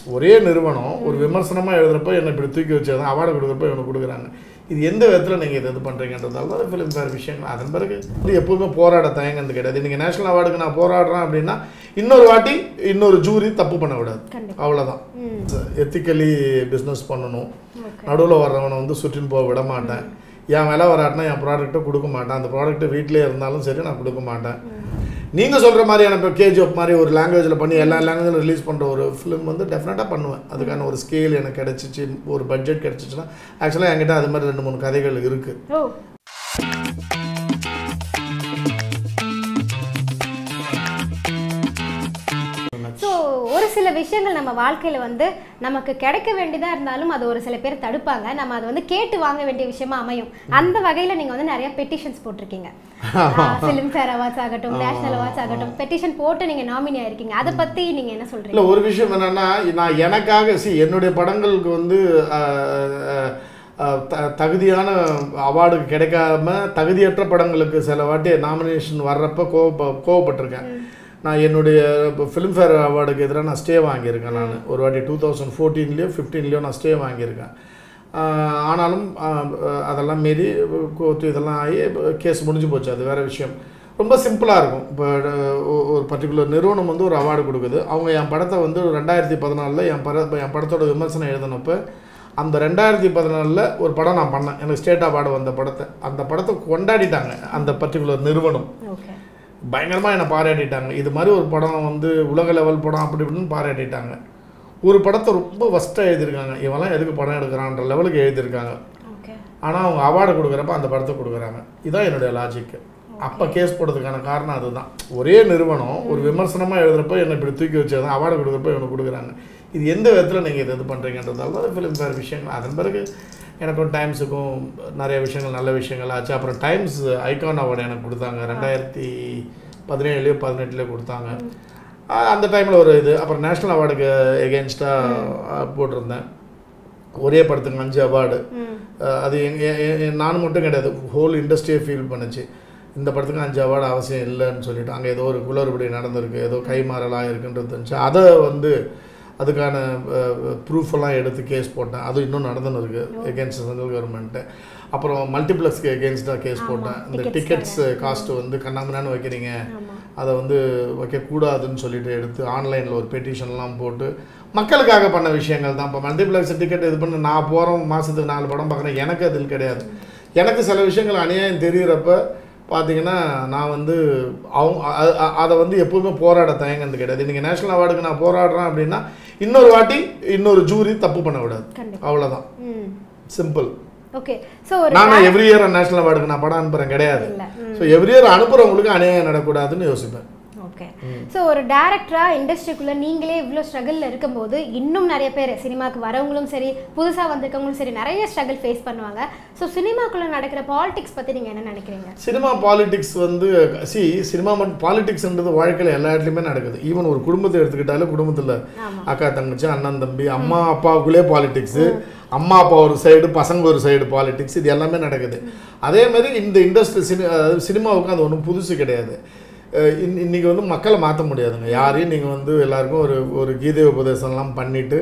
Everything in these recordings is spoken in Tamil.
ஒரே நிறுவனம் ஒரு விமர்சனமாக எழுதுறப்ப என்னை இப்படி தூக்கி வச்சதான் அவார்டு கொடுக்குறப்ப இவனை கொடுக்குறாங்க. இது எந்த விதத்தில் நீங்கள் இது பண்ணுறீங்கன்றதால தான் ஃபிலிம் ஃபேர் விஷயங்கள். அதன் பிறகு எப்போதுமே போராட தயங்கிறது கிடையாது. இன்றைக்கி நேஷனல் அவார்டுக்கு நான் போராடுறேன் அப்படின்னா இன்னொரு வாட்டி இன்னொரு ஜூரி தப்பு பண்ணக்கூடாது, அவ்வளோதான். எத்திக்கலி பிஸ்னஸ் பண்ணணும். நடுவில் வர்றவனை வந்து சுற்றின்னு போக விட மாட்டேன். என் வேலை வராட்டினா என் ப்ராடக்ட்டை கொடுக்க மாட்டேன். அந்த ப்ராடக்ட்டை வீட்டிலே இருந்தாலும் சரி நான் கொடுக்க மாட்டேன். நீங்கள் சொல்கிற மாதிரியான இப்போ கேஜிஎஃப் மாதிரி ஒரு லாங்குவேஜில் பண்ணி எல்லா லாங்குவேஜிலும் ரிலீஸ் பண்ணுற ஒரு ஃபிலிம் வந்து டெஃபினட்டாக பண்ணுவேன். அதுக்கான ஒரு ஸ்கேல் எனக்கு கிடச்சிச்சு, ஒரு பட்ஜெட் கிடச்சிச்சுன்னா ஆக்சுவலாக என்கிட்ட அது மாதிரி 2-3 கதைகள் இருக்குது. ஒரு சில விஷயங்கள் நம்ம வாழ்க்கையில வந்து நமக்கு கிடைக்க வேண்டியதா இருந்தாலும் அது ஒரு சில பேர் தடுப்பாங்க. நம்ம அதை வந்து கேட்டு வாங்க வேண்டிய விஷயமா அமையும். அந்த வகையில நீங்க வந்து நிறைய பெட்டிஷன்ஸ் போட்டிருக்கீங்க. ஃபிலிம் ஃபேர் அவார்ட்ஸ் ஆகட்டும், நேஷனல் அவார்ட்ஸ் ஆகட்டும், பெட்டிஷன் போட்டு நீங்க நாமினி ஆயிருக்கீங்க. அதை பத்தி நீங்க என்ன சொல்றீங்க? இல்லை, ஒரு விஷயம் என்னன்னா, நான் எனக்காக என்னுடைய படங்களுக்கு வந்து தகுதியான அவார்டுக்கு கிடைக்காம தகுதியற்ற படங்களுக்கு சில வாட்டி நாமினேஷன் வர்றப்ப கோவப்பட்டிருக்கேன். நான் என்னுடைய ஃபிலிம்ஃபேர் அவார்டுக்கு எதிராக நான் ஸ்டே வாங்கியிருக்கேன். நான் ஒரு வாட்டி 2014 15 நான் ஸ்டே வாங்கியிருக்கேன். ஆனாலும் அதெல்லாம் மீறி கோர்ட்டு இதெல்லாம் ஆகி கேஸ் முடிஞ்சு போச்சு. அது வேறு விஷயம். ரொம்ப சிம்பிளாக இருக்கும். இப்போ ஒரு பர்டிகுலர் நிறுவனம் வந்து ஒரு அவார்டு கொடுக்குது. அவங்க என் படத்தை வந்து 2014 என் படத்தோட விமர்சனம் எழுதினப்போ அந்த 2014 ஒரு படம் நான் பண்ணேன். எனக்கு ஸ்டேட் அவார்டு வந்த அந்த படத்தை கொண்டாடிட்டாங்க அந்த பர்டிகுலர் நிறுவனம். பயங்கரமாக என்னை பாராட்டிட்டாங்க. இது மாதிரி ஒரு படம் வந்து உலக லெவல் படம் அப்படி இப்படின்னு பாராட்டிட்டாங்க. ஒரு படத்தை ரொம்ப ஃபஸ்ட்டாக எழுதியிருக்காங்க. இவெல்லாம் எதுக்கு படம் எடுக்கிறான்ற லெவலுக்கு எழுதியிருக்காங்க. ஆனால் அவங்க அவார்டு கொடுக்குறப்ப அந்த படத்தை கொடுக்குறாங்க. இதுதான் என்னுடைய லாஜிக்கு. அப்போ கேஸ் போடுறதுக்கான காரணம் அதுதான். ஒரே நிறுவனம் ஒரு விமர்சனமாக எழுதுறப்ப என்னை இப்படி தூக்கி வச்சதான் அவார்டு கொடுக்குறப்ப இவனை கொடுக்குறாங்க. இது எந்த விதத்தில் நீங்கள் இது பண்ணுறீங்கன்றதால தான் ஃபிலிம் ஃபேர் விஷயங்கள். அதன் பிறகு எனக்கும் டைம்ஸுக்கும் நிறைய விஷயங்கள் நல்ல விஷயங்கள் ஆச்சு. அப்புறம் டைம்ஸ் ஐகான் அவார்டு எனக்கு கொடுத்தாங்க. 2017 18 கொடுத்தாங்க. அந்த டைமில் ஒரு இது. அப்புறம் நேஷ்னல் அவார்டுக்கு எகென்ஸ்டாக போட்டிருந்தேன். ஒரே படத்துக்கு 5 அவார்டு. அது நானும் மட்டும் கிடையாது, ஹோல் இண்டஸ்ட்ரியை ஃபீல் பண்ணுச்சு. இந்த படத்துக்கு 5 அவார்டு அவசியம் இல்லைன்னு சொல்லிட்டு அங்கே ஏதோ ஒரு குளறுபடி நடந்திருக்கு, ஏதோ கைமாறலாக இருக்குன்றது இருந்துச்சு. அதை வந்து அதுக்கான ப்ரூஃபெல்லாம் எடுத்து கேஸ் போட்டேன். அது இன்னும் நடந்துன்னு இருக்குது எகென்ஸ்ட் சென்ட்ரல் கவர்மெண்ட்டு. அப்புறம் மல்டிப்ளெக்ஸ்க்கு எகென்ஸ்டாக கேஸ் போட்டேன். இந்த டிக்கெட்ஸ் காஸ்ட்டு வந்து கண்ணாமண்ணான்னு வைக்கிறீங்க, அதை வந்து வைக்கக்கூடாதுன்னு சொல்லிட்டு எடுத்து ஆன்லைனில் ஒரு பெட்டிஷன்லாம் போட்டு மக்களுக்காக பண்ண விஷயங்கள் தான். இப்போ மல்டிப்ளெக்ஸ் டிக்கெட் இது பண்ணி நான் போகிறோம், மாதத்துக்கு 4 படம் பார்க்குறேன். எனக்கு அதில் கிடையாது. எனக்கு சில விஷயங்கள் அநியாயம் தெரிகிறப்ப பார்த்தீங்கன்னா நான் வந்து அதை வந்து எப்போதுமே போராட தயங்கிறது கிடையாது. இன்றைக்கி நேஷனல் அவார்டுக்கு நான் போராடுறேன் அப்படின்னா இன்னொரு வாட்டி இன்னொரு ஜூரி தப்பு பண்ணக்கூடாது, அவ்வளோதான். சிம்பிள். ஓகே. ஸோ நான் எவ்ரி இயர் நேஷனல் அவார்டுக்கு நான் படம் அனுப்புகிறேன் கிடையாது. ஸோ எவ்ரி இயர் அனுப்புகிறவங்களுக்கு அநியாயம் நடக்கூடாதுன்னு யோசிப்பேன். ஓகே. ஸோ ஒரு டேரக்டராக இண்டஸ்ட்ரிக்குள்ளே நீங்களே இவ்வளோ ஸ்ட்ரகிளில் இருக்கும்போது இன்னும் நிறைய பேர் சினிமாவுக்கு வரவங்களும் சரி, புதுசாக வந்திருக்கவங்களும் சரி, நிறைய ஸ்ட்ரகிள் ஃபேஸ் பண்ணுவாங்க. ஸோ சினிமாக்குள்ளே நடக்கிற பாலிடிக்ஸ் பற்றி நீங்கள் என்ன நினைக்கிறீங்க? சினிமா பாலிடிக்ஸ் வந்து சினிமா மட்டும் பாலிடிக்ஸ்ன்றது வாழ்க்கையில் எல்லா இடத்துலையுமே நடக்குது. ஈவன் ஒரு குடும்பத்தை எடுத்துக்கிட்டாலும் குடும்பத்தில் அக்கா தங்கச்சி அண்ணன் தம்பி அம்மா அப்பாவுக்குள்ளே பாலிடிக்ஸு, அம்மா அப்பா ஒரு சைடு பசங்க ஒரு சைடு பாலிடிக்ஸ், இது எல்லாமே நடக்குது. அதேமாதிரி இந்த இண்டஸ்ட்ரி சினிமாவுக்கு அது ஒன்றும் புதுசு கிடையாது. இன்றைக்கி வந்து மக்களை மாற்ற முடியாதுங்க. யாரையும் நீங்கள் வந்து எல்லாருக்கும் ஒரு கீதை உபதேசம்லாம் பண்ணிவிட்டு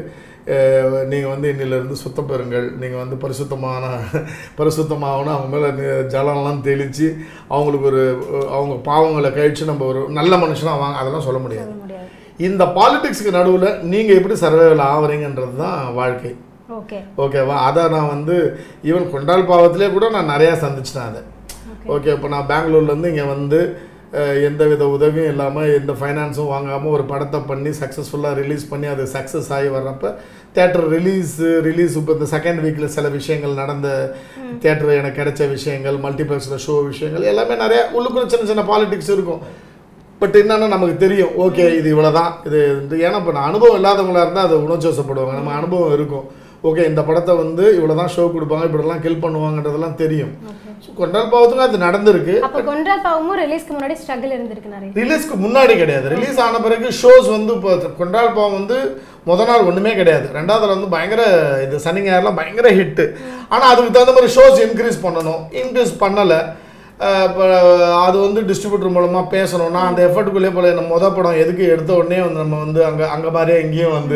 நீங்கள் வந்து இன்னிலேருந்து சுத்தம் பெறுங்கள், நீங்கள் வந்து பரிசுத்தமாகணும், அவங்க மேலே ஜலம்லாம் தெளித்து அவங்களுக்கு அவங்க பாவங்களை கழித்து நம்ம ஒரு நல்ல மனுஷனாக வாங்க, அதெல்லாம் சொல்ல முடியாது. இந்த பாலிடிக்ஸுக்கு நடுவில் நீங்கள் எப்படி சர்வைவல் ஆகிறீங்கன்றது தான் வாழ்க்கை. ஓகேவா? அதை நான் வந்து ஈவன் கொண்டால் பாவத்திலே கூட நான் நிறையா சந்திச்சிட்டேன் அதை. ஓகே. இப்போ நான் பெங்களூர்லேருந்து இங்கே வந்து எந்த வித உதவியும் இல்லாமல் எந்த ஃபைனான்ஸும் வாங்காமல் ஒரு படத்தை பண்ணி சக்ஸஸ்ஃபுல்லாக ரிலீஸ் பண்ணி அது சக்ஸஸ் ஆகி வர்றப்போ தேட்டர் ரிலீஸ் இப்போ இந்த செகண்ட் வீக்கில் சில விஷயங்கள் நடந்த தேட்டர் எனக்கு கிடைச்ச விஷயங்கள், மல்டிப்ளெக்ஸில் ஷோ விஷயங்கள் எல்லாமே நிறையா உள்ளுக்குள்ள சின்ன சின்ன பாலிடிக்ஸ் இருக்கும். பட் என்னென்னா நமக்கு தெரியும், ஓகே இது இவ்வளோ தான் இது. ஏன்னா இப்போ நான் அனுபவம் இல்லாதவங்களாக இருந்தால் அதை உணர்ச்சிவசப்படுவாங்க. நம்ம அனுபவம் இருக்கும், ஓகே இந்த படத்தை வந்து இவ்வளோ தான் ஷோ கொடுப்பாங்க, இப்படிலாம் கில் பண்ணுவாங்கன்றதெல்லாம் தெரியும். ஸோ கொண்டால் பாவத்துக்கும் அது நடந்திருக்கு. அப்போ கொண்டால் பாவமும் ரிலீஸ்க்கு முன்னாடி ஸ்ட்ரகிள் இருந்திருக்கு நிறைய. ரிலீஸ்க்கு முன்னாடி கிடையாது, ரிலீஸ் ஆன பிறகு ஷோஸ் வந்து இப்போ கொண்டால் பாவம் வந்து முதல் நாள் ஒன்றுமே கிடையாது, 2வது வந்து பயங்கர இது சனி ஞாயிறுலாம் பயங்கர ஹிட்டு. ஆனால் அதுக்கு தகுந்த மாதிரி ஷோஸ் இன்க்ரீஸ் பண்ணணும், இன்க்ரீஸ் பண்ணலை. இப்போ அது வந்து டிஸ்ட்ரிபியூட்டர் மூலமாக பேசணும். நான் அந்த எஃபர்ட்டுக்குள்ளே போல நம்ம படம் எதுக்கு எடுத்த உடனே வந்து நம்ம வந்து அங்கே மாதிரியே இங்கேயும் வந்து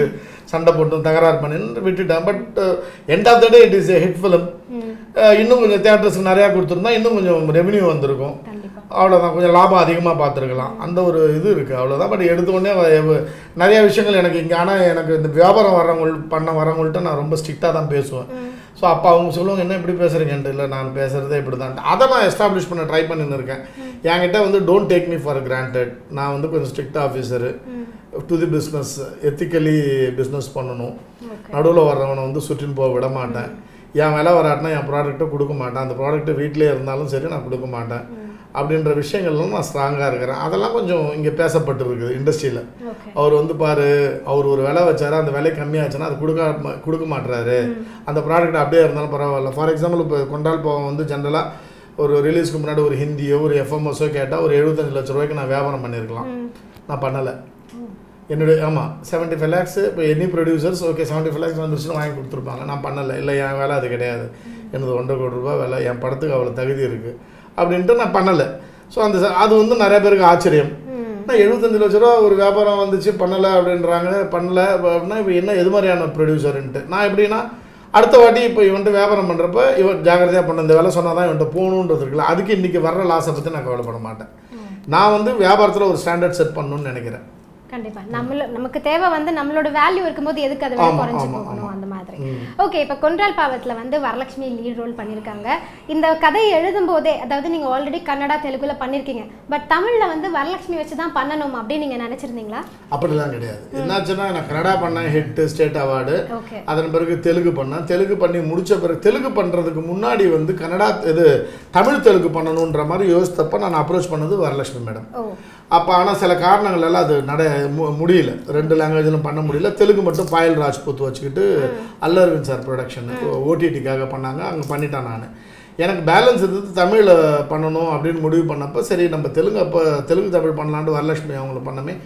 சண்டை போட்டும் தகராறு பண்ணின்னு விட்டுட்டேன். But end of the day it is a hit film. இன்னும் கொஞ்சம் தியேட்டர்ஸ்க்கு நிறையா கொடுத்துருந்தா இன்னும் கொஞ்சம் ரெவன்யூ வந்திருக்கும். அவ்வளோதான், கொஞ்சம் லாபம் அதிகமாக பார்த்துருக்கலாம். அந்த ஒரு இது இருக்குது, அவ்வளோதான். பட் எடுத்தோடனே நிறைய விஷயங்கள் எனக்கு இங்கே, ஆனால் எனக்கு இந்த வியாபாரம் வரவங்கள்ட்ட நான் ரொம்ப ஸ்ட்ரிக்டாக தான் பேசுவேன். ஸோ அப்போ அவங்க சொல்லுவாங்க என்ன இப்படி பேசுகிறீங்கன்ட்டு. இல்லை நான் பேசுகிறதே இப்படி தான். அதை நான் எஸ்டாப்ளிஷ் பண்ண ட்ரை பண்ணின்னு இருக்கேன். என்கிட்ட வந்து don't take me for granted. நான் வந்து கொஞ்சம் strict officer, to the business, ethically business பண்ணணும். நடுவில் வர்றவனை வந்து சுற்றின்னு போக விட மாட்டேன். என் விலை வராட்டினா என் ப்ராடக்ட்டை கொடுக்க மாட்டேன். அந்த ப்ராடக்ட்டை வீட்டிலே இருந்தாலும் சரி நான் கொடுக்க மாட்டேன். அப்படின்ற விஷயங்கள்லாம் நான் ஸ்ட்ராங்காக இருக்கிறேன். அதெல்லாம் கொஞ்சம் இங்கே பேசப்பட்டு இருக்குது இண்டஸ்ட்ரியில். அவர் வந்து பாரு, அவர் ஒரு விலை வச்சாரு, அந்த விலை கம்மியாச்சுன்னா அது கொடுக்க மாட்டுறாரு. அந்த ப்ராடக்ட் அப்படியே இருந்தாலும் பரவாயில்ல. ஃபார் எக்ஸாம்பிள் இப்போ கொண்டால் பாவம் வந்து ஜென்ரலாக ஒரு ரிலீஸ்க்கு முன்னாடி ஒரு ஹிந்தியோ ஒரு எஃப்எம்எஸோ கேட்டால் ஒரு 75 லட்ச ரூபாய்க்கு நான் வியாபாரம் பண்ணியிருக்கலாம். நான் பண்ணலை. என்னுடைய 75 lakhs இப்போ எனி ப்ரொடியூசர்ஸ் ஓகே 75 lakhs வந்துருச்சுன்னு வாங்கி கொடுத்துருப்பாங்க. நான் பண்ணலை. இல்லை என் வேலை அது கிடையாது, எனது 1.5 கோடி ரூபா வேலை, என் படத்துக்கு அவ்வளோ தகுதி இருக்குது அப்படின்ட்டு நான் பண்ணலை. ஸோ அது வந்து நிறைய பேருக்கு ஆச்சரியம். நான் 75 லட்ச ரூபா ஒரு வியாபாரம் வந்துச்சு பண்ணலை அப்படின்றாங்க. பண்ணலை அப்படின்னா இப்போ என்ன எது மாதிரியான ப்ரொடியூசர்ன்ட்டு. நான் எப்படின்னா அடுத்த வாட்டி இப்போ இவன்ட்டு வியாபாரம் பண்ணுறப்ப இவன் ஜாகிரதையாக பண்ண இந்த வேலை சொன்னால் தான் இவன்ட்டு போகணுன்றது இருக்குல்ல. அதுக்கு இன்றைக்கி வர்ற லாஸை பற்றி நான் கவலைப்பட மாட்டேன். நான் வந்து வியாபாரத்தில் ஒரு ஸ்டாண்டர்ட் செட் பண்ணணும்னு நினைக்கிறேன். கண்டிப்பா நமக்கு தேவை வந்து நம்மளோட வேல்யூ இருக்கும்போது எதுக்கு அது குறைஞ்சு போகணும் அந்த மாதிரி. ஓகே, இப்போ கொன்றால் பாவத்தில் வந்து வரலட்சுமி லீட் ரோல் பண்ணியிருக்காங்க. இந்த கதையை எழுதும் போதே, அதாவது நீங்க ஆல்ரெடி கன்னடா தெலுங்குல பண்ணிருக்கீங்க, பட் தமிழ்ல வந்து வரலட்சுமி வச்சு தான் பண்ணணும் அப்படின்னு நீங்க நினைச்சிருந்தீங்களா? அப்படிலாம் கிடையாது. என்னாச்சுன்னா நான் கன்னடா பண்ணேன், ஹிட் ஸ்டேட் அவார்டு. அதன் பிறகு தெலுங்கு பண்ணேன். தெலுங்கு பண்ணி முடிச்ச பிறகு தெலுங்கு பண்றதுக்கு முன்னாடி வந்து கன்னடா இது தமிழ் தெலுங்கு பண்ணணுன்ற மாதிரி யோசித்தப்ப நான் அப்ரோச் பண்ணது வரலட்சுமி மேடம். அப்போ ஆனால் சில காரணங்கள் எல்லாம் அது முடியல, 2 லாங்குவேஜிலும் பண்ண முடியல. தெலுங்கு மட்டும் பாயல் ராஜ்புத் வச்சுக்கிட்டு அல்லரவிந்த் சார் ப்ரொடக்ஷன் ஓடிடிக்காக பண்ணாங்க, அங்கே பண்ணிட்டேன். நான் எனக்கு பேலன்ஸ் இருந்தது தமிழில் பண்ணணும் அப்படின்னு முடிவு பண்ணப்போ சரி நம்ம தெலுங்கு தமிழ் பண்ணலான்ட்டு வரலட்சுமி அவங்கள பண்ணமே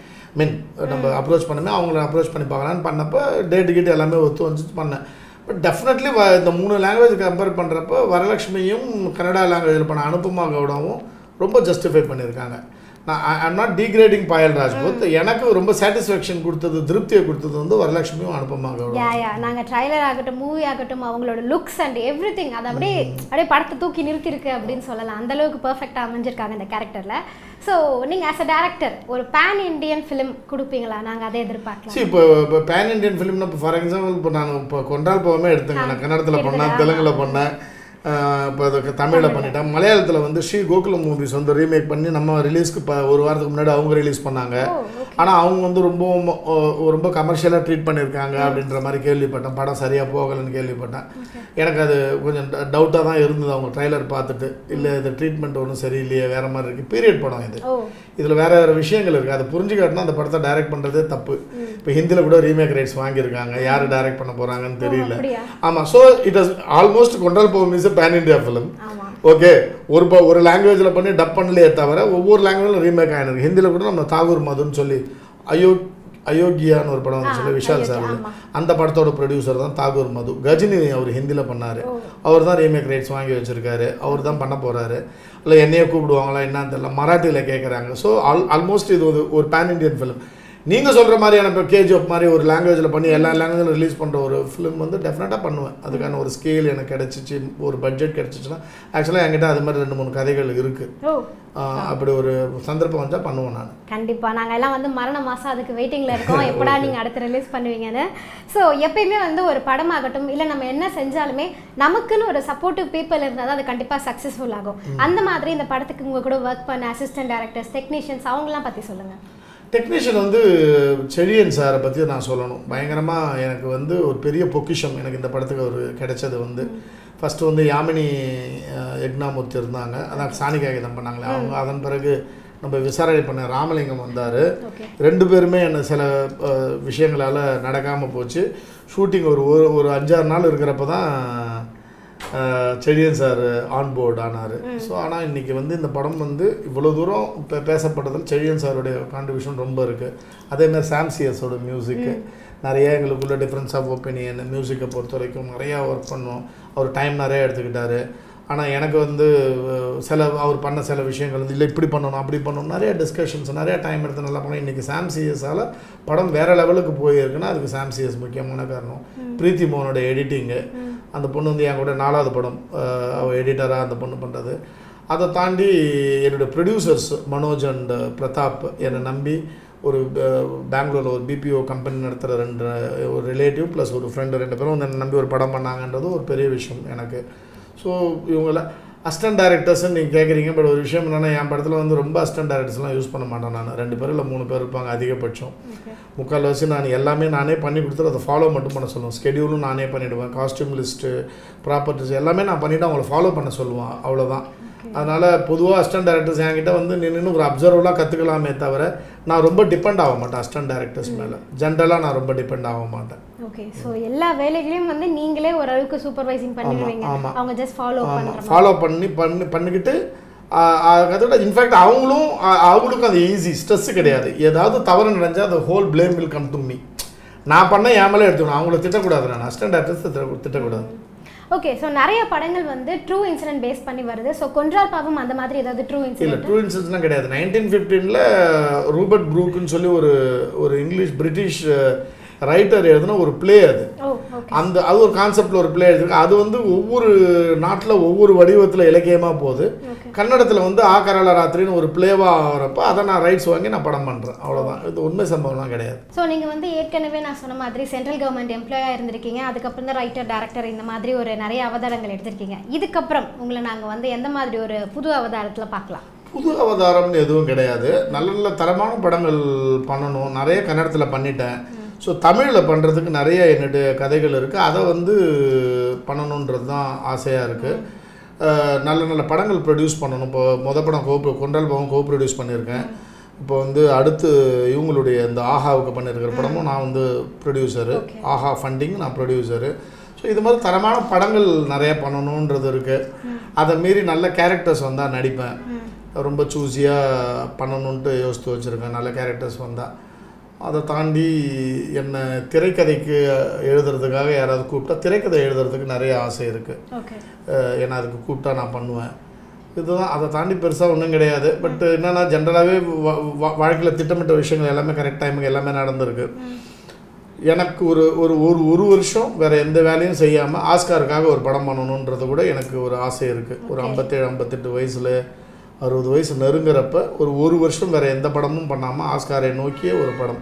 நம்ம அப்ரோச் பண்ணமே அவங்கள அப்ரோச் பண்ணி பார்க்கலான்னு பண்ணப்போ டேட்டு எல்லாமே ஒத்து வந்துச்சு பண்ணேன். பட் டெஃபினெட்லி இந்த 3 லாங்குவேஜ் கம்பேர் பண்ணுறப்போ வரலட்சுமியும் கன்னடா லாங்குவேஜில் பண்ண அனுபமா கவுடாவும் ரொம்ப ஜஸ்டிஃபை பண்ணியிருக்காங்க. I'm not degrading பாயல் ராஜ்புத். எனக்கு ரொம்ப சாட்டிஸ்ஃபேக்ஷன் கொடுத்தது, திருப்தியை கொடுத்தது வந்து வரலட்சுமியும் அனுப்பமாக. நாங்கள் ட்ரைலர் ஆகட்டும், மூவி ஆகட்டும், அவங்களோட லுக்ஸ் அண்ட் எவ்ரிதிங் அது அப்படியே படத்தை தூக்கி நிறுத்திருக்கு அப்படின்னு சொல்லலாம். அந்த அளவுக்கு பெர்ஃபெக்டாக அமைஞ்சிருக்காங்க இந்த கேரக்டரில். ஸோ நீங்கள் ஆஸ் அ டேரக்டர் ஒரு பேன் இண்டியன் ஃபிலிம் கொடுப்பீங்களா? நாங்கள் அதை எதிர்பார்க்கலாம். இப்போ பேன் இண்டியன் ஃபிலிம்னா இப்போ ஃபார் எக்ஸாம்பிள் இப்போ நான் இப்போ கொன்றால் பாவமே எடுத்துங்க. நான் கன்னடத்தில் பண்ணேன், தெலுங்கில் பண்ணேன், இப்போ அதுக்கு தமிழில் பண்ணிட்டேன். மலையாளத்தில் வந்து ஸ்ரீ கோகுலம் மூவிஸ் வந்து ரீமேக் பண்ணி நம்ம ரிலீஸ்க்கு இப்போ ஒரு வாரத்துக்கு முன்னாடி அவங்க ரிலீஸ் பண்ணாங்க. ஆனால் அவங்க வந்து ரொம்ப கமர்ஷியலாக ட்ரீட் பண்ணியிருக்காங்க அப்படின்ற மாதிரி கேள்விப்பட்டேன். படம் சரியாக போகலைன்னு கேள்விப்பட்டேன். எனக்கு அது கொஞ்சம் டவுட்டாக தான் இருந்தது அவங்க ட்ரைலர் பார்த்துட்டு. இல்லை இது ட்ரீட்மெண்ட் ஒன்றும் சரியில்லையே, வேறு மாதிரி இருக்குது. பீரியட் படம் இதில் வேறு விஷயங்கள் இருக்குது. அதை புரிஞ்சுக்காட்டினா அந்த படத்தை டைரக்ட் பண்ணுறதே தப்பு. இப்போ ஹிந்தியில் கூட ரீமேக் ரைட்ஸ் வாங்கியிருக்காங்க, யார் டைரக்ட் பண்ண போகிறாங்கன்னு தெரியல. ஆமாம், so it is almost Kondraal Paavam is pan India film. Okay, ஒரு லாங்குவேஜில் பண்ணி டப் பண்ணலையே தவிர ஒவ்வொரு லாங்குவேஜில் ரீமேக் ஆகிருக்கு. ஹிந்தியில் கூட நம்ம தாகூர் மதுன்னு சொல்லி அயோக்கியான்னு ஒரு படம் வந்து சொல்லி விஷால் சார், அந்த படத்தோட ப்ரொடியூசர் தான் தாகூர் மது. கஜினி அவர் ஹிந்தியில் பண்ணார், அவர் தான் ரீமேக் ரைட்ஸ் வாங்கி வச்சுருக்காரு, அவர் தான் பண்ண போகிறாரு. இல்லை என்னையே கூப்பிடுவாங்களா என்னன்னு தெரியல, மராட்டியில் கேட்குறாங்க. ஸோ ஆல்மோஸ்ட் இது ஒரு பேன் இண்டியன் ஃபிலிம். நீங்கள் சொல்கிற மாதிரியான இப்போ கேஜிஎஃப் மாதிரி ஒரு லாங்குவேஜில் பண்ணி எல்லா லாங்குவேஜிலும் ரிலீஸ் பண்ணுற ஒரு ஃபிலிம் வந்து டெஃபினட்டாக பண்ணுவேன். அதுக்கான ஒரு ஸ்கேல் எனக்கு கிடச்சிச்சு, ஒரு பட்ஜெட் கிடச்சிச்சுன்னா ஆக்சுவலாக என்கிட்ட அது மாதிரி 2-3 கதைகள் இருக்குது. அப்படி ஒரு சந்தர்ப்பம் வந்தால் பண்ணுவோம் நான். கண்டிப்பாக நாங்கள் எல்லாம் வந்து மரண மாதம் அதுக்கு வெயிட்டிங்கில் இருக்கோம், எப்படா நீங்கள் அடுத்து ரிலீஸ் பண்ணுவீங்கன்னு. ஸோ எப்பயுமே வந்து ஒரு படமாகட்டும் இல்லை நம்ம என்ன செஞ்சாலுமே நமக்குன்னு ஒரு சப்போர்ட்டிவ் பீப்புள் இருந்தால் தான் அது கண்டிப்பாக சக்ஸஸ்ஃபுல் ஆகும். அந்த மாதிரி இந்த படத்துக்கு உங்கள் கூட ஒர்க் பண்ண அசிஸ்டன்ட் டைரக்டர்ஸ், டெக்னீஷியன்ஸ் அவங்களாம் பற்றி சொல்லுங்கள். டெக்னீஷியன் வந்து செழியன் சாரை பற்றி நான் சொல்லணும். பயங்கரமாக எனக்கு வந்து ஒரு பெரிய பொக்கிஷம் எனக்கு இந்த படத்துக்கு ஒரு கிடைச்சது வந்து ஃபஸ்ட்டு வந்து யாமினி யக்னாமூர்த்தி இருந்தாங்க, அதான் சாணிகாகிதம் பண்ணாங்களே அவங்க. அதன் பிறகு நம்ம விசாரணை பண்ண ராமலிங்கம் வந்தார். 2 பேருமே என்ன சில விஷயங்களால் நடக்காமல் போச்சு. ஷூட்டிங் ஒரு 5-6 நாள் இருக்கிறப்ப தான் செழியன் சார் ஆன்போர்டு ஆனார். ஸோ ஆனால் இன்றைக்கி வந்து இந்த படம் வந்து இவ்வளோ தூரம் இப்போ பேசப்பட்டதில் செழியன் சாருடைய கான்ட்ரிபியூஷன் ரொம்ப இருக்குது. அதேமாதிரி சாம்சியஸோட மியூசிக்கு நிறைய எங்களுக்குள்ள டிஃப்ரென்ஸ் ஆஃப் ஒப்பீனியன், மியூசிக்கை பொறுத்த வரைக்கும் நிறையா ஒர்க் பண்ணோம். அவர் டைம் நிறையா எடுத்துக்கிட்டார். ஆனால் எனக்கு வந்து சில அவர் பண்ண சில விஷயங்கள் வந்து இல்லை இப்படி பண்ணணும் அப்படி பண்ணணும் நிறைய டிஸ்கஷன்ஸ் நிறைய டைம் எடுத்து நல்லா பண்ணணும். இன்றைக்கி சாம் சிஎஸால் படம் வேறு லெவலுக்கு போயிருக்குன்னா அதுக்கு சாம் சிஎஸ் முக்கியமான காரணம். பிரீத்தி மோகனோட எடிட்டிங்கு, அந்த பொண்ணு வந்து என் கூட 4வது படம் அவள் எடிட்டராக அந்த பொண்ணு பண்ணுறது. அதை தாண்டி என்னுடைய ப்ரொடியூசர்ஸ் மனோஜ் அண்ட் பிரதாப் என்னை நம்பி ஒரு பெங்களூரில் ஒரு பிபிஓ கம்பெனி நடத்துகிற ஒரு ரிலேட்டிவ் ப்ளஸ் ஒரு ஃப்ரெண்டு 2 பேரும் என்னை நம்பி ஒரு படம் பண்ணாங்கன்றது ஒரு பெரிய விஷயம் எனக்கு. ஸோ இவங்கள அசிஸ்டன்ட் டைரக்டர்ஸ்ன்னு நீங்கள் கேட்குறீங்க. பட் ஒரு விஷயம் என்னென்னா என் படத்தில் வந்து ரொம்ப அசிஸ்டன்ட் டைரக்டர்ஸ்லாம் யூஸ் பண்ண மாட்டேன். நான் 2 பேர் இல்லை 3 பேர் இருப்பாங்க அதிகபட்சம். முக்கால்வாசி நான் எல்லாமே நானே பண்ணி கொடுத்துட்டு அதை ஃபாலோ மட்டும் பண்ண சொல்லுவேன். ஸ்கெடியூலும் நானே பண்ணிவிடுவேன். காஸ்டியூம் லிஸ்ட்டு, ப்ராப்பர்ட்டிஸ் எல்லாமே நான் பண்ணிவிட்டு அவங்கள ஃபாலோ பண்ண சொல்லுவேன். அவ்வளோதான். அதனால் பொதுவாக அசிஸ்டன்ட் டைரக்டர்ஸ் என்கிட்ட வந்து நின்று ஒரு அப்சர்வலாக கற்றுக்கலாமே தவிர நான் ரொம்ப டிபெண்ட் ஆக மாட்டேன் அசிஸ்டன்ட் டைரக்டர்ஸ் மேலே. ஜென்ரலாக நான் ரொம்ப டிபெண்ட் ஆக மாட்டேன். ஓகே. ஸோ எல்லா வேலைகளையும் வந்து நீங்களே ஓரளவுக்கு சூப்பர்வைசிங் பண்ணிடுவீங்க. அவங்க ஜஸ்ட் ஃபாலோ பண்ணிக்கிட்டு அதோட இன்ஃபேக்ட் அவங்களுக்கும் அது ஈஸி, ஸ்ட்ரெஸ் கிடையாது. ஏதாவது தவறு நடந்தால் அந்த whole blame will come to me. நான் பண்ண என் மேலே எடுத்துக்கணும். அவங்கள திட்டக்கூடாது. நான் அசிஸ்டன்ட் டைரக்டர்ஸ் திட்டக்கூடாது. ஓகே. ஸோ நிறைய படங்கள் வந்து ட்ரூ இன்சிடென்ட் பேஸ் பண்ணி வருது. ஸோ கொன்றால் பாவம் அந்த மாதிரி ஏதாவது ட்ரூ இன்சிடென்ட்? இல்லை, ட்ரூ இன்சிடென்ட்லாம் கிடையாது. 1915 ரூபர்ட் ப்ரூக்குன்னு சொல்லி ஒரு இங்கிலீஷ் பிரிட்டிஷ் ரைட்டர் எழுதுன ஒரு பிளே அது. அது ஒரு கான்செப்டில் ஒரு பிளே எழுதிருக்கு. அது வந்து ஒவ்வொரு நாட்டில் ஒவ்வொரு வடிவத்தில் இலக்கியமாக போகுது. கன்னடத்தில் வந்து ஆக்கரால ராத்திரின்னு ஒரு பிளேவாக ஆகிறப்ப அதை நான் ரைட்ஸ் வாங்கி நான் படம் பண்ணுறேன். அவ்வளோதான். இது உண்மை சம்பவம்லாம் கிடையாது. ஸோ நீங்கள் வந்து ஏற்கனவே நான் சொன்ன மாதிரி சென்ட்ரல் கவர்மெண்ட் எம்ப்ளாயாக இருந்திருக்கீங்க. அதுக்கப்புறம் தான் ரைட்டர், டேரக்டர் இந்த மாதிரி ஒரு நிறைய அவதாரங்கள் எடுத்திருக்கீங்க. இதுக்கப்புறம் உங்களை நாங்கள் வந்து எந்த மாதிரி ஒரு புது அவதாரத்தில் பார்க்கலாம்? புது அவதாரம்னு எதுவும் கிடையாது. நல்ல நல்ல தரமான படங்கள் பண்ணணும். நிறைய கன்னடத்தில் பண்ணிட்டேன். ஸோ தமிழில் பண்ணுறதுக்கு நிறைய என்னுடைய கதைகள் இருக்குது. அதை வந்து பண்ணணுன்றது தான் ஆசையாக இருக்குது. நல்ல நல்ல படங்கள் ப்ரொடியூஸ் பண்ணணும். இப்போ படம் கொன்றால் பாவம் ப்ரொடியூஸ் பண்ணியிருக்கேன். இப்போ வந்து அடுத்து இவங்களுடைய இந்த ஆஹாவுக்கு பண்ணியிருக்கிற படமும் நான் வந்து ப்ரொடியூசரு. ஆஹா ஃபண்டிங் நான் ப்ரொடியூசரு. ஸோ இது மாதிரி தரமான படங்கள் நிறையா பண்ணணுன்றது இருக்குது. அதை மீறி நல்ல கேரக்டர்ஸ் வந்தால் நடிப்பேன். ரொம்ப சூஸியாக பண்ணணுன்ட்டு யோசித்து வச்சுருக்கேன். நல்ல கேரக்டர்ஸ் வந்தால். அதை தாண்டி என்னை திரைக்கதைக்கு எழுதுறதுக்காக யாராவது கூப்பிட்டா திரைக்கதை எழுதுறதுக்கு நிறைய ஆசை இருக்குது. ஏன்னா அதுக்கு கூப்பிட்டா நான் பண்ணுவேன். இதுதான். அதை தாண்டி பெருசாக ஒன்றும் கிடையாது. பட் என்னென்னா ஜென்ரலாகவே வாழ்க்கையில் திட்டமிட்ட விஷயங்கள் எல்லாமே கரெக்ட் டைமுக்கு எல்லாமே நடந்திருக்கு. எனக்கு ஒரு வருஷம் வேறு எந்த வேலையும் செய்யாமல் ஆஸ்காருக்காக ஒரு படம் பண்ணணுன்றது கூட எனக்கு ஒரு ஆசை இருக்குது. ஒரு 57-58 வயசில் 60 வயசு நெருங்குறப்ப ஒரு வருஷம் வேறு எந்த படமும் பண்ணாமல் ஆஸ்காரை நோக்கிய ஒரு படம்.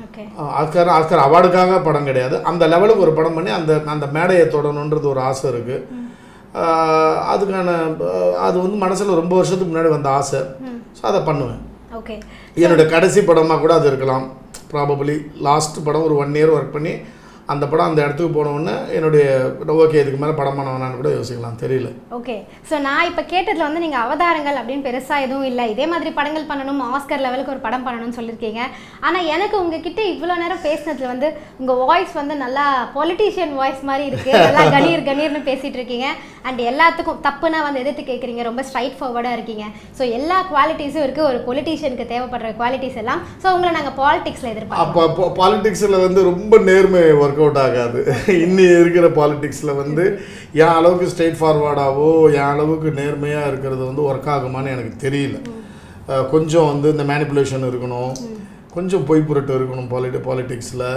ஆஸ்கார் அவார்டுக்காக படம் கிடையாது. அந்த லெவலுக்கு ஒரு படம் பண்ணி அந்த மேடையை தொடணுன்றது ஒரு ஆசை இருக்குது. அதுக்கான அது வந்து மனசில் ரொம்ப வருஷத்துக்கு முன்னாடி வந்த ஆசை. ஸோ அதை பண்ணுவேன். என்னோடய கடைசி படமாக கூட அது இருக்கலாம். ப்ராபபிளி லாஸ்ட் படம் ஒரு 1 இயர் ஒர்க் பண்ணி அந்த படம் அந்த இடத்துக்கு போனோடனே என்னுடைய ஓகே இதுக்கு மேலே படம் பண்ண வேணான்னு கூட யோசிக்கலாம். தெரியல. ஓகே. ஸோ நான் இப்போ கேட்டதில் வந்து நீங்கள் அவதாரங்கள் அப்படின்னு பெருசாக எதுவும் இல்லை, இதே மாதிரி படங்கள் பண்ணணும், ஆஸ்கர் லெவலுக்கு ஒரு படம் பண்ணணும்னு சொல்லியிருக்கீங்க. ஆனால் எனக்கு உங்ககிட்ட இவ்வளோ நேரம் பேசினதுல வந்து உங்கள் வாய்ஸ் வந்து நல்லா பொலிட்டீஷியன் வாய்ஸ் மாதிரி இருக்குது. நல்லா கணீர்னு பேசிகிட்டு இருக்கீங்க. அண்ட் எல்லாத்துக்கும் தப்புனா வந்து எதிர்த்து கேட்குறீங்க. ரொம்ப ஸ்ட்ரைட் ஃபார்வர்டாக இருக்கீங்க. ஸோ எல்லா குவாலிட்டிஸும் இருக்குது ஒரு பொலிட்டீஷியனுக்கு தேவைப்படுற குவாலிட்டிஸ் எல்லாம். ஸோ உங்களை நாங்கள் பாலிடிக்ஸில் எதிர்பார்ப்போம். அப்போ பாலிடிக்ஸில் வந்து ரொம்ப நேர்மை ஒர்க் அவுட் ஆகாது. இன்னி இருக்கிற பாலிடிக்ஸில் வந்து என் அளவுக்கு ஸ்ட்ரெயிட் ஃபார்வர்டாவோ என் அளவுக்கு நேர்மையாக இருக்கிறது வந்து ஒர்க் ஆகுமான்னு எனக்கு தெரியல. கொஞ்சம் வந்து இந்த மேனிப்புலேஷன் இருக்கணும், கொஞ்சம் பொய் புரட்டு இருக்கணும் பாலிடிக்ஸில்.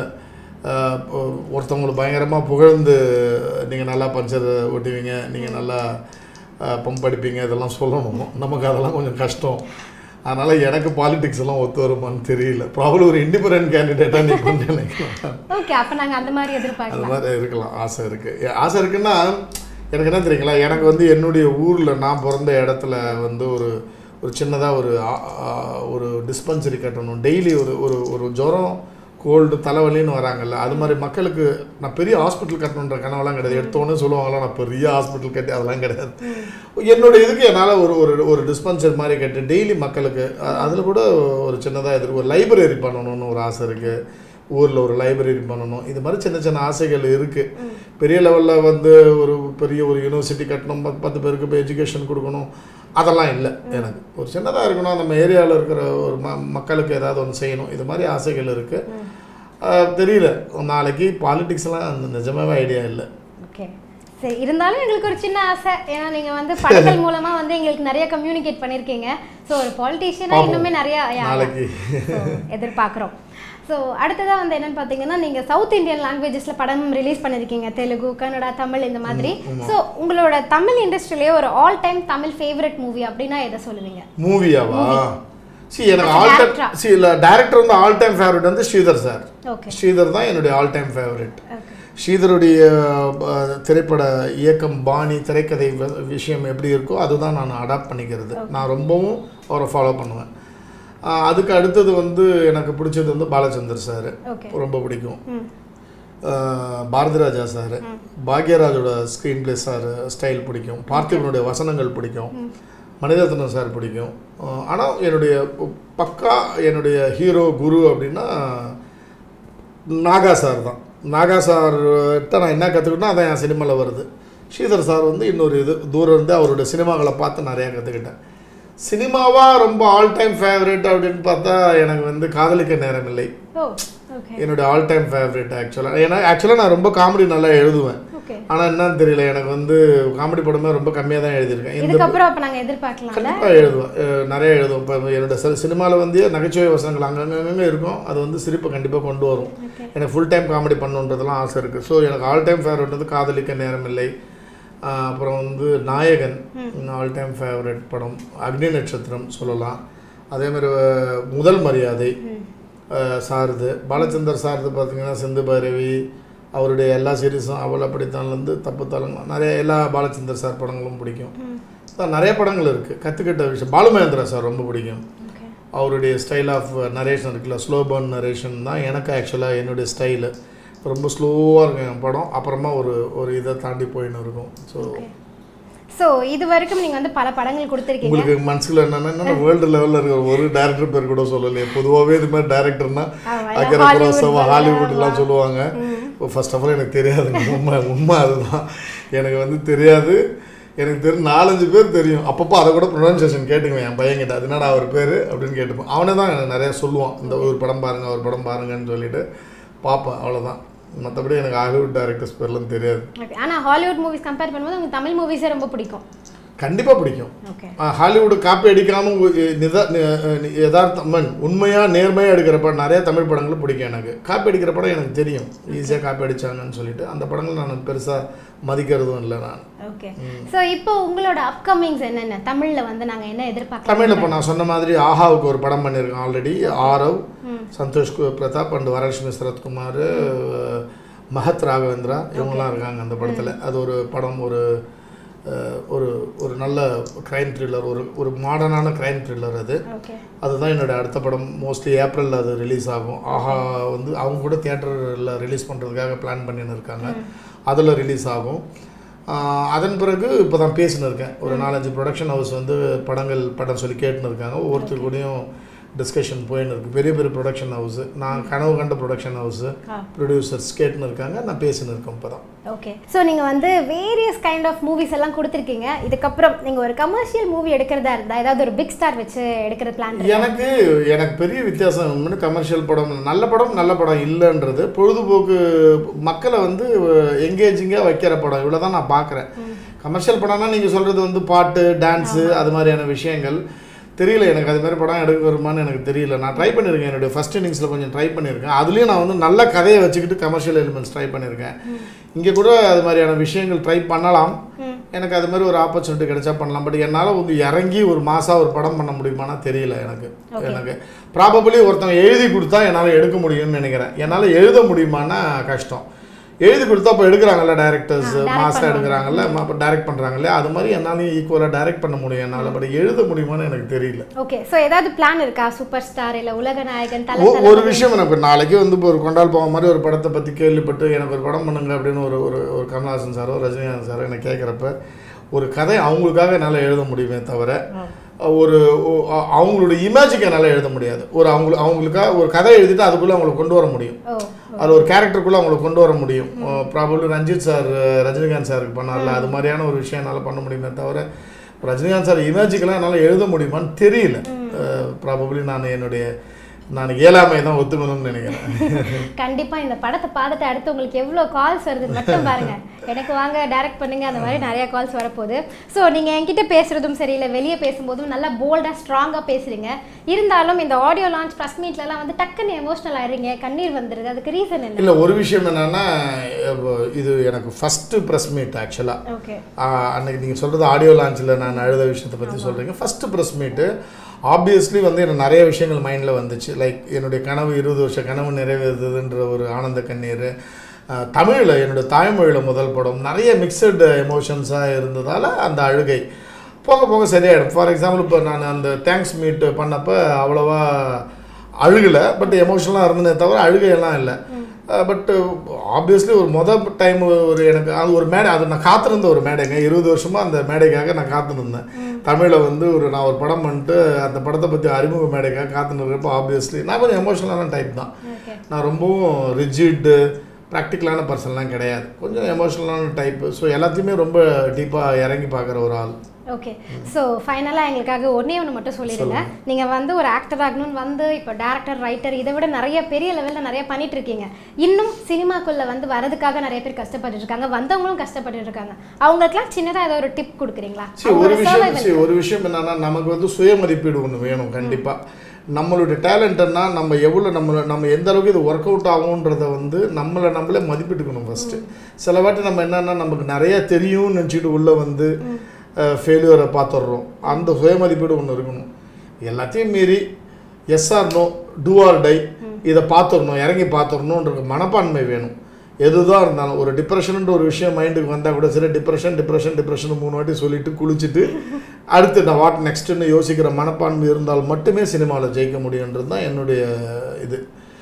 ஒருத்தவங்களை பயங்கரமாக புகழ்ந்து நீங்கள் நல்லா பஞ்சர் ஓட்டுவீங்க, நீங்கள் நல்லா பம்ப் அடிப்பீங்க, இதெல்லாம் சொல்லணும். நமக்கு அதெல்லாம் கொஞ்சம் கஷ்டம். அதனால் எனக்கு பாலிடிக்ஸ் எல்லாம் ஒத்து வருமானு தெரியல. ப்ராப்ளம் ஒரு இண்டிபெண்டன்ட் கேண்டிடேட்டாக நீ கொஞ்சம் நினைக்கலாம். ஓகே. அப்போ நாங்கள் அந்த மாதிரி எதிர்பார்க்கலாம். அந்த மாதிரி இருக்கலாம். ஆசை இருக்குது. ஆசை இருக்குன்னா எனக்கு என்ன தெரியுங்களா, எனக்கு வந்து என்னுடைய ஊரில் நான் பிறந்த இடத்துல வந்து ஒரு சின்னதாக ஒரு டிஸ்பென்சரி கட்டணும். டெய்லி ஒரு ஜுரம் கோல்டு தலைவலின்னு வராங்கல்ல, அது மாதிரி மக்களுக்கு நான் பெரிய ஹாஸ்பிட்டல் கட்டணுன்ற கனவெல்லாம் கிடையாது. எடுத்தோன்னே சொல்லுவாங்களா நான் பெரிய ஹாஸ்பிட்டல் கட்டி, அதெல்லாம் கிடையாது. என்னோடய இதுக்கு என்னால் ஒரு டிஸ்பென்சரி மாதிரி கட்டி டெய்லி மக்களுக்கு அதில் கூட ஒரு சின்னதாக ஒரு லைப்ரரி பண்ணணும்னு ஒரு ஆசை இருக்குது. ஊரில் ஒரு லைப்ரரி பண்ணணும். இது மாதிரி சின்ன சின்ன ஆசைகள் இருக்குது. பெரிய லெவலில் வந்து பெரிய ஒரு யூனிவர்சிட்டி கட்டணும், 10 பேருக்கு இப்போ எஜுகேஷன் கொடுக்கணும், அதெல்லாம் இல்லை. எனக்கு ஒரு சின்னதாக இருக்கணும், நம்ம ஏரியாவில் இருக்கிற ஒரு மக்களுக்கு ஏதாவது ஒன்று செய்யணும், இது மாதிரி ஆசைகள் இருக்குது. தெரியல, நாளைக்கு பாலிடிக்ஸ்லாம் நிஜமாவே ஐடியா இல்லை. ஓகே. சரி, இருந்தாலும் எங்களுக்கு ஒரு சின்ன ஆசை. ஏன்னா நீங்க வந்து படங்கள் மூலமா வந்து எங்களுக்கு நிறைய கம்யூனிகேட் பண்ணிருக்கீங்க. ஸோ ஒரு பாலிட்டிஷியனா இன்னுமே நிறைய எதிர்பார்க்குறோம். ஸோ அடுத்ததாக வந்து என்னென்னு பார்த்தீங்கன்னா, நீங்கள் சவுத் இந்தியன் லாங்குவேஜஸில் படம் ரிலீஸ் பண்ணியிருக்கீங்க, தெலுங்கு, கன்னடா, தமிழ் இந்த மாதிரி. ஸோ உங்களோட தமிழ் இண்டஸ்ட்ரியிலேயே ஒரு all time Tamil favourite movie அப்படின்னா எதை சொல்லுவீங்க? மூவியாவா? எனக்கு டைரக்டர் வந்து ஆல் டைம் ஃபேவரட் வந்து ஸ்ரீதர் சார். ஸ்ரீதர் தான் என்னுடைய ஆல் டைம் ஃபேவரட். ஸ்ரீதருடைய திரைப்பட இயக்கம், பாணி, திரைக்கதை விஷயம் எப்படி இருக்கோ அதுதான் நான் அடாப்ட் பண்ணிக்கிறது. நான் ரொம்பவும் அவரை ஃபாலோ பண்ணுவேன். அதுக்கு அடுத்தது வந்து எனக்கு பிடிச்சது வந்து பாலச்சந்தர் சார், ரொம்ப பிடிக்கும். பாரதிராஜா சார், பாக்யராஜோட ஸ்க்ரீன் பிளே சார் ஸ்டைல் பிடிக்கும். பார்த்திபனுடைய வசனங்கள் பிடிக்கும். மணிரத்னம் சார் பிடிக்கும். ஆனால் என்னுடைய பக்கா என்னுடைய ஹீரோ குரு அப்படின்னா நாகா சார் தான். நாகா சார்கிட்ட நான் என்ன கற்றுக்கிட்டேன் அதான் என் சினிமாவில் வருது. ஸ்ரீதர் சார் வந்து இன்னொரு இது தூரம் இருந்து அவருடைய சினிமாக்களை பார்த்து நிறையா கற்றுக்கிட்டேன். சினிமாவாக ரொம்ப ஆல் டைம் ஃபேவரட் அப்படின்னு பார்த்தா எனக்கு வந்து காதலிக்க நேரம் இல்லை என்னுடைய ஆல் டைம் ஃபேவரட் ஆக்சுவலாக. ஏன்னா ஆக்சுவலாக நான் ரொம்ப காமெடி நல்லா எழுதுவேன். ஆனால் என்னன்னு தெரியல, எனக்கு வந்து காமெடி படமே ரொம்ப கம்மியாக தான் எழுதியிருக்கேன். கண்டிப்பாக எழுதுவேன், நிறைய எழுதுவேன். இப்போ என்னோட சினிமாவில் வந்து நகைச்சுவை வசனங்கள் அங்கங்கே இருக்கும். அது வந்து சிரிப்பை கண்டிப்பாக கொண்டு வரும். எனக்கு ஃபுல் டைம் காமெடி பண்ணுன்றதுலாம் ஆசை இருக்குது. ஸோ எனக்கு ஆல் டைம் ஃபேவரட் வந்து காதலிக்க நேரம் இல்லை. அப்புறம் வந்து நாயகன் ஆல் டைம் ஃபேவரட் படம். அக்னி நட்சத்திரம் சொல்லலாம். அதேமாதிரி முதல் மரியாதை சாருது. பாலச்சந்தர் சாருது பார்த்திங்கன்னா சிந்து பைரவி, அவருடைய எல்லா சீரீஸும், அவள் அப்படித்தான்லேருந்து தப்பு தலங்க, நிறைய எல்லா பாலச்சந்தர் சார் படங்களும் பிடிக்கும். நிறைய படங்கள் இருக்குது. கற்றுக்கிட்ட விஷயம் பாலுமகேந்திரா சார் ரொம்ப பிடிக்கும். அவருடைய ஸ்டைல் ஆஃப் நரேஷன் இருக்குல்ல, ஸ்லோ பர்ன் நரேஷன் தான் எனக்கு ஆக்சுவலாக என்னுடைய ஸ்டைலு. ரொம்ப ஸ்லோவாக இருக்கும் என் படம். அப்புறமா ஒரு இதை தாண்டி போயின்னு இருக்கும். ஸோ இது வரைக்கும் நீங்கள் வந்து பல படங்கள் கொடுத்துருக்கீங்க. உங்களுக்கு மனசில் என்னென்னா வேர்ல்டு லெவலில் இருக்கிற ஒரு டேரக்டர் பேர் கூட சொல்லலையே. பொதுவாகவே இது மாதிரி டேரக்டர்னா ஹாலிவுட்லாம் சொல்லுவாங்க. ஃபர்ஸ்ட் ஆஃப் ஆல் எனக்கு தெரியாதுங்க, உண்மை அதுதான். எனக்கு வந்து தெரியாது. எனக்கு தெரியும் 4-5 பேர் தெரியும். அப்பப்போ அதை கூட ப்ரொனன்சியேஷன் கேட்டுக்குவேன் என் பையன்கிட்ட. அது என்னடா அவர் பேர் அப்படின்னு கேட்டுப்போம். அவனே தான் எனக்கு நிறையா சொல்லுவான், இந்த ஒரு படம் பாருங்கள் ஒரு படம் பாருங்கன்னு சொல்லிட்டு பார்ப்பேன். அவ்வளோதான். மற்றபடி எனக்கு ஹாலிவுட் டைரக்டர்ஸ் பேர்லாம் தெரியாது. ஆனால் ஹாலிவுட் மூவிஸ் கம்பேர் பண்ணும்போது உங்களுக்கு தமிழ் மூவிஸே ரொம்ப பிடிக்கும்? கண்டிப்பாக பிடிக்கும். ஹாலிவுட் காப்பி அடிக்காமல் யதார்த்தம் உண்மையாக நேர்மையாக எடுக்கிற படம் நிறைய தமிழ் படங்களும் பிடிக்கும். எனக்கு காப்பி அடிக்கிற படம் எனக்கு தெரியும், ஈஸியாக காப்பி அடித்தாங்கன்னு சொல்லிட்டு அந்த படங்கள் நான் பெருசாக மதிக்கிறதும் இல்லை நான். ஓகே. ஸோ இப்போ உங்களோட அப்கமிங்ஸ் என்னென்ன தமிழில் வந்து நாங்கள் என்ன எதிர்பார்க்கலாம்? தமிழில் இப்போ நான் சொன்ன மாதிரி ஆஹாவுக்கு ஒரு படம் பண்ணியிருக்கேன் ஆல்ரெடி. ஆரவ், சந்தோஷ் பிரதாப் அண்ட் வரலட்சுமி சரத்குமார், மஹத் ராகவேந்திரா இவங்கெல்லாம் இருக்காங்க அந்த படத்தில். அது ஒரு படம், ஒரு நல்ல க்ரைம் த்ரில்லர், ஒரு மாடர்னான க்ரைம் த்ரில்லர். அதுதான் என்னோடய அடுத்த படம். மோஸ்ட்லி ஏப்ரலில் அது ரிலீஸ் ஆகும். ஆஹா வந்து அவங்க கூட தியேட்டரில் ரிலீஸ் பண்ணுறதுக்காக பிளான் பண்ணின்னு இருக்காங்க. அதில் ரிலீஸ் ஆகும். அதன் பிறகு இப்போ தான் பேசின்னு இருக்கேன். ஒரு 4-5 ப்ரொடக்ஷன் ஹவுஸ் வந்து படம் சொல்லி கேட்டுன்னு இருக்காங்க. ஒவ்வொருத்தர் கூடயும் டிஸ்கஷன் போயின்னு இருக்குது. பெரிய பெரிய ப்ரொடக்ஷன் ஹவுஸு, நான் கனவு கண்ட ப்ரொடக்ஷன் ஹவுஸு, ப்ரொடியூசர்ஸ் கேட்டுன்னு இருக்காங்க. நான் பேசின்னு இருக்கேன் இப்போ தான். ஓகே. ஸோ நீங்கள் வந்து வேரியஸ் கைண்ட் ஆஃப் மூவிஸ் எல்லாம் கொடுத்துருக்கீங்க. இதுக்கப்புறம் நீங்கள் ஒரு கமர்ஷியல் மூவி எடுக்கிறதா இருந்தால் ஏதாவது ஒரு பிக் ஸ்டார் வச்சு எடுக்கிற பிளான்? எனக்கு பெரிய வித்தியாசம் ஒன்று, கமர்ஷியல் படம் நல்ல படம் இல்லைன்றது. பொழுதுபோக்கு மக்களை வந்து எங்கேஜிங்காக வைக்கிற படம், இவ்வளோ தான் நான் பார்க்குறேன். கமர்ஷியல் படம்னா நீங்கள் சொல்கிறது வந்து பாட்டு, டான்ஸு, அது மாதிரியான விஷயங்கள் தெரியல. எனக்கு அது மாதிரி படம் எடுக்க வருமானு எனக்கு தெரியல. நான் ட்ரை பண்ணியிருக்கேன். என்னுடைய ஃபஸ்ட் இன்னிங்ஸில் கொஞ்சம் ட்ரை பண்ணியிருக்கேன். அதுலேயும் நான் வந்து நல்ல கதையை வச்சுக்கிட்டு கமர்ஷியல் எலிமெண்ட்ஸ் ட்ரை பண்ணியிருக்கேன். இங்கே கூட அது மாதிரியான விஷயங்கள் ட்ரை பண்ணலாம். எனக்கு அது மாதிரி ஒரு ஆப்பர்ச்சுனிட்டி கிடைச்சா பண்ணலாம். பட் என்னால் வந்து இறங்கி ஒரு மாதம் ஒரு படம் பண்ண முடியுமானா தெரியல. எனக்கு ப்ராபபிளி ஒருத்தவங்க எழுதி கொடுத்தா என்னால் எடுக்க முடியும்னு நினைக்கிறேன். என்னால் எழுத முடியுமானா கஷ்டம். எழுதி கொடுத்தா இப்போ எடுக்கிறாங்கல்ல டைரக்டர்ஸ், மாஸ்டர் எடுக்கிறாங்கல்ல, இப்போ டைரக்ட் பண்ணுறாங்கல்ல, அது மாதிரி என்னாலையும் ஈக்குவலாக டைரக்ட் பண்ண முடியும் என்னால். பட் எழுத முடியுமான்னு எனக்கு தெரியல. ஓகே. ஸோ ஏதாவது பிளான் இருக்கா? சூப்பர் ஸ்டார் இல்லை உலக நாயகன் ஒரு விஷயம் எனக்கு நாளைக்கு வந்து இப்போ ஒரு கொண்டால் பாவம் மாதிரி ஒரு படத்தை பற்றி கேள்விப்பட்டு எனக்கு ஒரு படம் பண்ணுங்க அப்படின்னு ஒரு கமல்ஹாசன் சாரோ ரஜினிகாந்த் சாரோ எனக்கு கேட்குறப்ப ஒரு கதை அவங்களுக்காக என்னால் எழுத முடியுமே தவிர அவங்களோட இமேஜுக்கு என்னால் எழுத முடியாது. அவங்களுக்காக ஒரு கதை எழுதிட்டு அதுக்குள்ளே அவங்களை கொண்டு வர முடியும். அது ஒரு கேரக்டருக்குள்ளே அவங்களை கொண்டு வர முடியும். ப்ராபபிளி ரஞ்சித் சார் ரஜினிகாந்த் சாருக்கு பண்ணார்ல, அது மாதிரியான ஒரு விஷயம் என்னால் பண்ண முடியுமே தவிர ரஜினிகாந்த் சார் இமேஜுக்கெல்லாம் என்னால் எழுத முடியுமான்னு தெரியல. ப்ராபபிளி நான் என்னுடைய நான் இயலாமை தான் ஒத்துக்கணும்னு நினைக்கிறேன். கண்டிப்பாக இந்த படத்தை பார்த்துட்டு அடுத்து உங்களுக்கு எவ்வளோ கால்ஸ் வருது மட்டும் பாருங்க. எனக்கு வாங்க டைரக்ட் பண்ணுங்க அந்த மாதிரி நிறைய கால்ஸ் வரப்போகுது. ஸோ நீங்கள் என்கிட்ட பேசுகிறதும் சரி இல்லை வெளியே பேசும்போதும் நல்லா போல்டாக ஸ்ட்ராங்காக பேசுகிறீங்க. இருந்தாலும் இந்த ஆடியோ லான்ச் ப்ரெஸ் மீட்லலாம் வந்து டக்குன்னு எமோஷனல் ஆயிடுறீங்க, கண்ணீர் வந்துடுது. அதுக்கு ரீசன் என்ன? இல்லை, ஒரு விஷயம் என்னன்னா, இது எனக்கு ஃபஸ்ட்டு ப்ரெஸ் மீட் ஆக்சுவலாக. ஓகே, அன்னைக்கு நீங்கள் சொல்கிறது ஆடியோ லான்ச்சில் நான் அழுத விஷயத்தை பற்றி சொல்கிறீங்க. ஃபஸ்ட்டு ப்ரெஸ் மீட்டு ஆப்வியஸ்லி வந்து எனக்கு நிறைய விஷயங்கள் மைண்டில் வந்துச்சு. லைக் என்னுடைய கனவு 20 வருஷ கனவு நிறைவேறுதுன்ற ஒரு ஆனந்த கண்ணீர். தமிழில் என்னுடைய தாய்மொழியில் முதல் படம், நிறைய மிக்சடு எமோஷன்ஸாக இருந்ததால் அந்த அழுகை போக போக சரியாயிடும். ஃபார் எக்ஸாம்பிள் இப்போ நான் அந்த தேங்க்ஸ் மீட் பண்ணப்போ அவ்வளோவா அழுகலை, பட் எமோஷனலாக இருந்ததே தவிர அழுகையெல்லாம் இல்லை. பட்டு ஆப்வியஸ்லி ஒரு டைம் ஒரு எனக்கு அது ஒரு மேடை, அது நான் காத்திருந்த ஒரு மேடைங்க. 20 வருஷமாக அந்த மேடைக்காக நான் காத்துருந்தேன். தமிழில் வந்து நான் ஒரு படம் பண்ணிட்டு அந்த படத்தை பற்றி அறிமுக மேடைக்காக காத்துருக்கிறப்போ ஆப்வியஸ்லி நான் கொஞ்சம் எமோஷனலான டைப் தான். நான் ரொம்பவும் ரிஜிட்டு ப்ராக்டிக்கலான பர்சன்லாம் கிடையாது, கொஞ்சம் எமோஷனலான டைப்பு. ஸோ எல்லாத்தையுமே ரொம்ப டீப்பாக இறங்கி பார்க்குற ஒரு ஆள். ஓகே, ஸோ ஃபைனலாக எங்களுக்காக ஒன்றே ஒன்று மட்டும் சொல்லிடுங்க. நீங்கள் வந்து ஒரு ஆக்டர் ஆகணும்னு வந்து இப்போ டேரக்டர், ரைட்டர், இதை விட நிறைய பெரிய லெவலில் நிறைய பண்ணிட்டு இருக்கீங்க. இன்னும் சினிமாக்குள்ளே வந்து வரதுக்காக நிறைய பேர் கஷ்டப்பட்டு இருக்காங்க, வந்தவங்களும் கஷ்டப்பட்டு இருக்காங்க. அவங்களுக்குலாம் சின்னதாக ஏதோ ஒரு டிப் கொடுக்குறீங்களா? ஒரு விஷயம் என்னன்னா, நமக்கு வந்து சுய மதிப்பீடு ஒன்று வேணும் கண்டிப்பாக. நம்மளுடைய டேலண்ட்னா நம்ம எவ்வளோ நம்ம எந்த அளவுக்கு இது ஒர்க் அவுட் ஆகுன்றத வந்து நம்மளே மதிப்பிட்டுக்கணும் ஃபஸ்ட்டு. சில வாட்டி நம்ம என்னன்னா, நமக்கு நிறைய தெரியும்னு நினச்சிட்டு உள்ளே வந்து ஃபெயிலியரை பார்த்துடுறோம். அந்த சுயமதிப்பீடு ஒன்று இருக்கணும். எல்லாத்தையும் மீறி yes or no, do or die, இதை பார்த்துடணும், இறங்கி பார்த்துடணுன்ற மனப்பான்மை வேணும். எதுதான் இருந்தாலும் ஒரு டிப்ரெஷன்ன்ற ஒரு விஷயம் மைண்டுக்கு வந்தால் கூட சரி, டிப்ரெஷன் 3 வாட்டி சொல்லிவிட்டு குளிச்சுட்டு அடுத்து நான் வாட் நெக்ஸ்ட்டுன்னு யோசிக்கிற மனப்பான்மை இருந்தால் மட்டுமே சினிமாவில் ஜெயிக்க முடியுன்றது தான் என்னுடைய இது.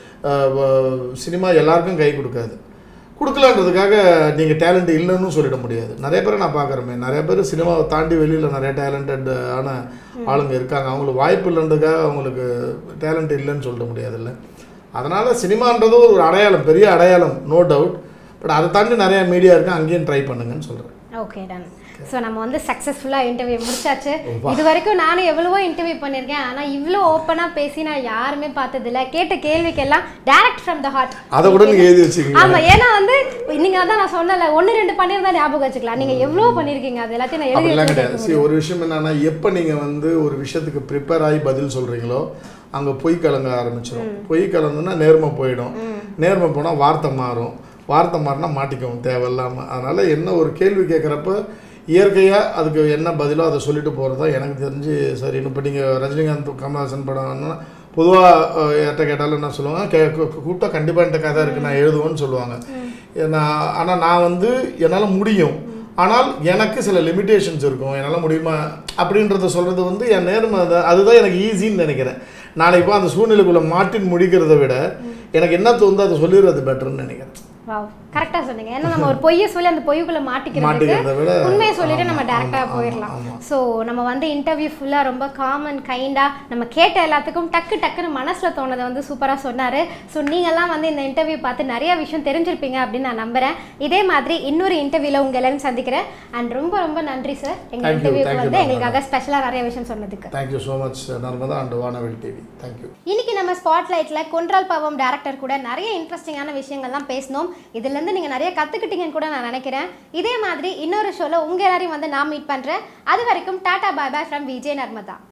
சினிமா எல்லாருக்கும் கை கொடுக்கலான்றதுக்காக நீங்கள் டேலண்ட் இல்லைன்னு சொல்லிட முடியாது. நிறைய பேரை நான் பார்க்குறேன், நிறைய பேர் சினிமாவை தாண்டி வெளியில் நிறைய டேலண்டட் ஆன ஆளுங்க இருக்காங்க. அவங்களுக்கு வாய்ப்பு இல்லைன்றதுக்காக அவங்களுக்கு டேலண்ட் இல்லைன்னு சொல்லிட முடியாதுல்ல. அதனால் சினிமான்றது ஒரு அடையாளம், பெரிய அடையாளம், நோ டவுட். பட் அதை தாண்டி நிறையா மீடியா இருக்குது, அங்கேயும் ட்ரை பண்ணுங்கன்னு சொல்கிறேன். Okay, ton. ஸோ நம்ம வந்து சக்ஸஸ்ஃபுல்லாக இன்டர்வியூ முடிச்சாச்சு. இது வரைக்கும் நானும் எவ்வளவோ இன்டர்வியூ பண்ணியிருக்கேன், ஆனால் இவ்வளோ ஓப்பனாக பேசி நான் யாருமே பார்த்ததில்ல. கேட்ட கேள்விக்கெல்லாம் டைரக்ட் ஃப்ரம் த ஹார்ட். அதை கூட நீங்கள் எழுதி வச்சுக்கீங்க. ஆமாம், ஏன்னா வந்து நீங்கள் அதான் நான் சொன்னல 1-2 பண்ணியிருந்தா ஞாபகம் வச்சுக்கலாம். நீங்கள் எவ்வளோ பண்ணியிருக்கீங்க, அது எல்லாத்தையும் நான் எழுதி வச்சுருக்கேன். ஒரு விஷயம் என்னன்னா, எப்போ நீங்கள் வந்து ஒரு விஷயத்துக்கு ப்ரிப்பேர் ஆகி பதில் சொல்கிறீங்களோ அங்கே பொய் கலங்க ஆரம்பிச்சிடும். பொய் கலந்துன்னா நேர்மை போயிடும். நேர்மை போனால் வார்த்தை மாறும். வார்த்தை மாறினா மாட்டிக்கவும் தேவையில்லாமல். அதனால் என்ன ஒரு கேள்வி கேட்குறப்ப இயற்கையாக அதுக்கு என்ன பதிலோ அதை சொல்லிட்டு போகிறது தான் எனக்கு தெரிஞ்சு சரி. இப்போ நீங்கள் ரஜினிகாந்த், கமல்ஹாசன் படம்னா பொதுவாக யார்கிட்ட கேட்டாலும் என்ன சொல்லுவாங்க, கூப்பிட்டா கண்டிப்பாக என்கிட்ட கதை இருக்குது நான் எழுதுவேன்னு சொல்லுவாங்க. ஆனால் நான் வந்து என்னால் முடியும், ஆனால் எனக்கு சில லிமிட்டேஷன்ஸ் இருக்கும், என்னால் முடியுமா அப்படின்றத சொல்கிறது வந்து என் நேர்மை. அதுதான் எனக்கு ஈஸின்னு நினைக்கிறேன். நாளைக்கு அந்த சூழ்நிலைக்குள்ளே மாட்டின் முடிக்கிறத விட எனக்கு என்ன தோணுதோ அதை சொல்லிடுறது பெட்டர்ன்னு நினைக்கிறேன். வாவ், கரெக்டாக சொன்னீங்க. ஏன்னா நம்ம ஒரு பொய்யை சொல்லி அந்த பொய்யுக்குள்ளே மாட்டிக்கிறத விட உண்மையை சொல்லிட்டு நம்ம டேரெக்டாக போயிடலாம். ஸோ நம்ம வந்து இன்டர்வியூ ஃபுல்லாக ரொம்ப காமன் கைண்டாக நம்ம கேட்ட எல்லாத்துக்கும் டக்குன்னு மனசில் தோணதை வந்து சூப்பராக சொன்னார். ஸோ நீங்கள்லாம் வந்து இந்த இன்டர்வியூ பார்த்து நிறைய விஷயம் தெரிஞ்சிருப்பீங்க அப்படின்னு நான் நம்புகிறேன். இதே மாதிரி இன்னொரு இன்டர்வியூவில் உங்கள் எல்லாரும் சந்திக்கிறேன். அண்ட் ரொம்ப நன்றி சார், எங்கள் இன்டர்வியூக்கு வந்து எங்களுக்காக ஸ்பெஷலாக நிறைய விஷயம் சொன்னதுக்கு. Thank you so much Narmada and Vanavil TV. Thank you. இன்னைக்கு நம்ம ஸ்பாட்லைட்டில் கொன்றால் பாவம் டேரக்டர் கூட நிறைய இன்ட்ரெஸ்டிங்கான விஷயங்கள்லாம் பேசணும். இதுலேருந்து நீங்கள் நிறைய கற்றுக்கிட்டீங்கன்னு கூட நான் நினைக்கிறேன். இதே மாதிரி இன்னொரு ஷோவில் உங்கள் எல்லாரையும் வந்து நான் மீட் பண்ணுறேன். அது வரைக்கும் tata bye bye from Vijay Narmada.